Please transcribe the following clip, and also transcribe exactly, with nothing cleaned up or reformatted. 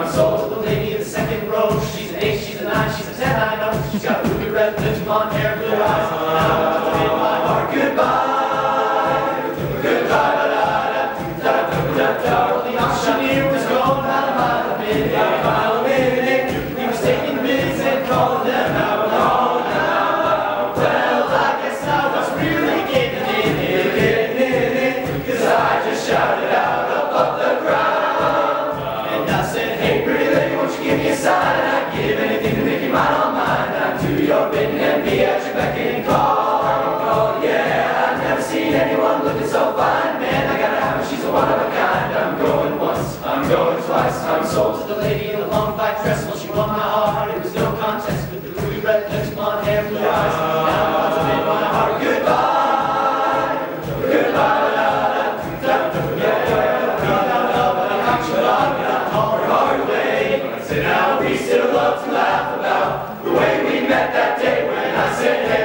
I'm sold to the lady in the second row. She's an eight, she's a nine, she's a ten, I know. She's got ruby red lips, blonde hair, blue eyes. And I want to bid my heart goodbye. Goodbye, ba-da-da-da-da-da-da-da. Well, the auctioneer was going about a mile a minute, about a mile a minute. He was taking bids and calling them out, calling them out. Well, I guess I was really getting in it, getting in it, 'cause I just shouted out above the crowd. And I said, hey, pretty lady, won't you give me a sign? And I'd give anything to make you mine on mine. I'm to your bidding and be at your beck and call. Yeah, I've never seen anyone looking so fine. Man, I gotta have her, she's a one of a kind. I'm going once, I'm going twice. I'm sold to the lady in the long black dress. Well, she won my heart, it was no contest. With the ruby red lips, blonde hair, blue eyes. Now I'm about to bid my heart goodbye. Goodbye, da-da-da-da-da-da. Yeah, da-da-da-da-da-da. Hard, hard way. So now we still love to laugh about the way we met that day when I said, hey,